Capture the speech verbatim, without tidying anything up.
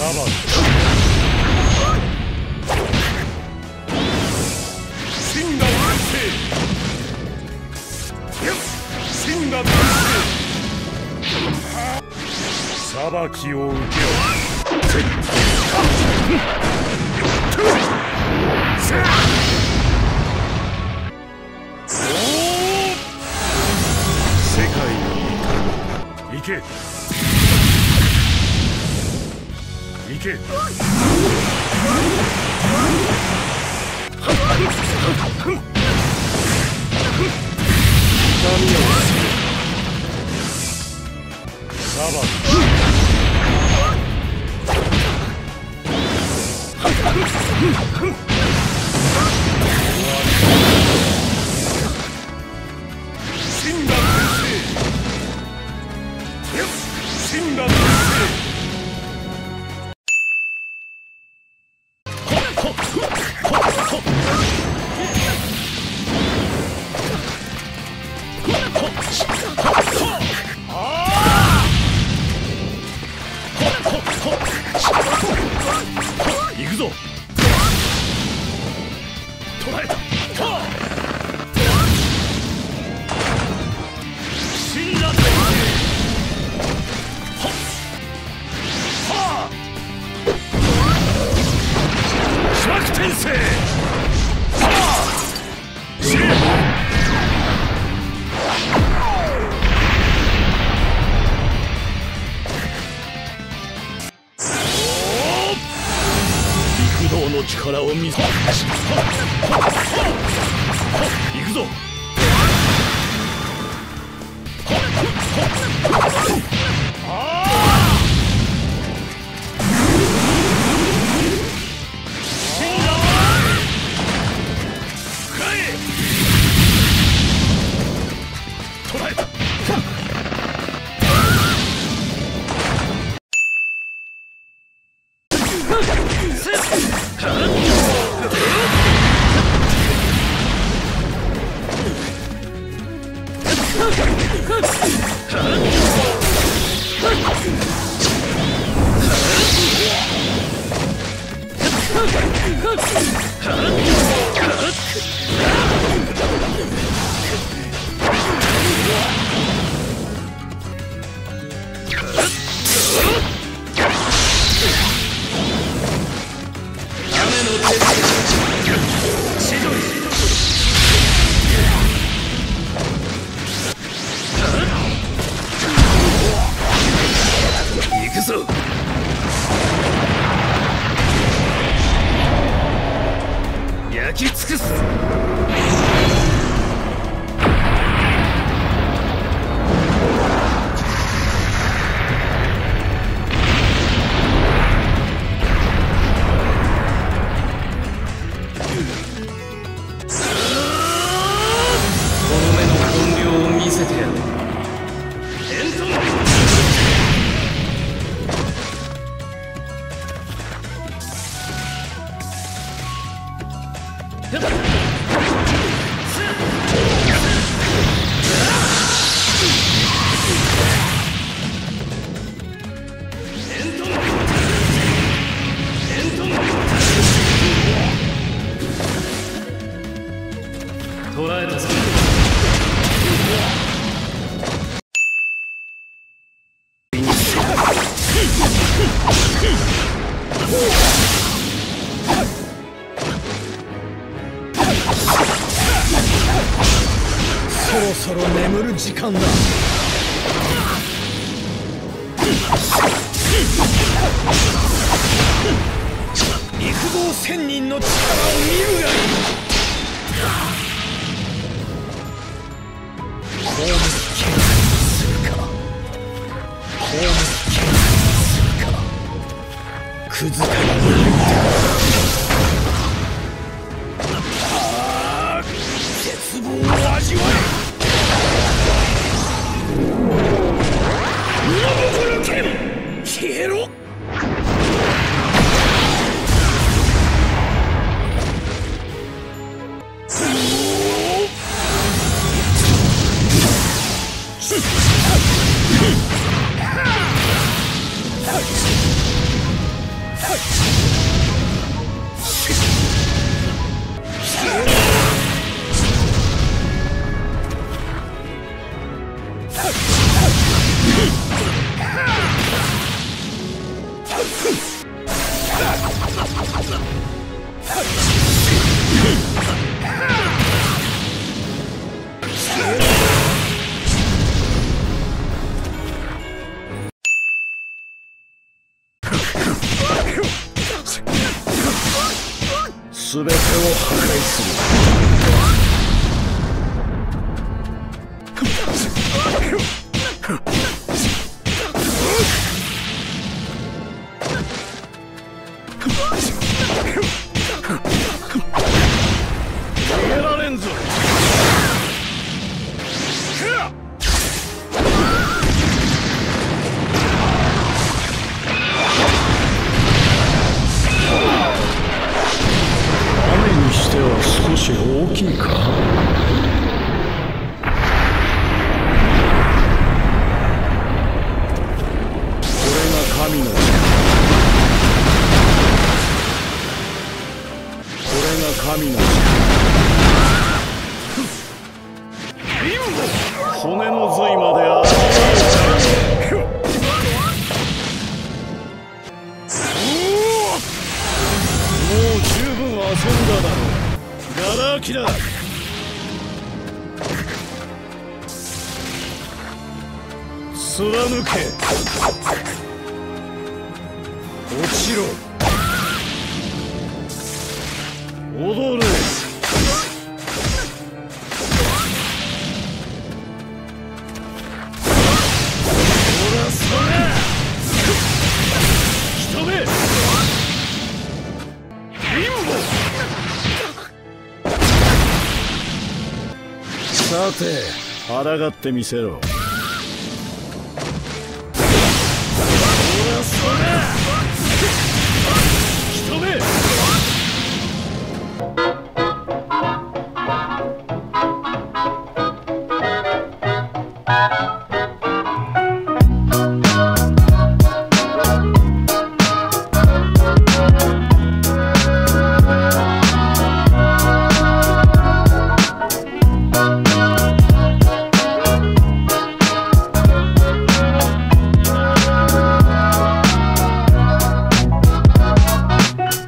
裁きを受けよ。世界に行け。行け。行くぞ。捕らえた。死んだぜ。主役転生。死ね。の力を見せ。行くぞ。捕らえた。焼き尽くす。捕らえたぞ。そろそろ眠る時間だ。陸道仙人の力を見るがいい。ホームスキルするか。ホームスキルするか。クズから抜いた。絶望を味わえ。物心剣消えろ。 全てを破壊する。逃げられんぞ。にしては少し大きいか。これが神の力。これが神の力。骨の髄まである。もう十分遊んだだろう。ガラ空きだ。貫け。落ちろ。踊れ。ほらそれ。人目。さて、抗ってみせろ。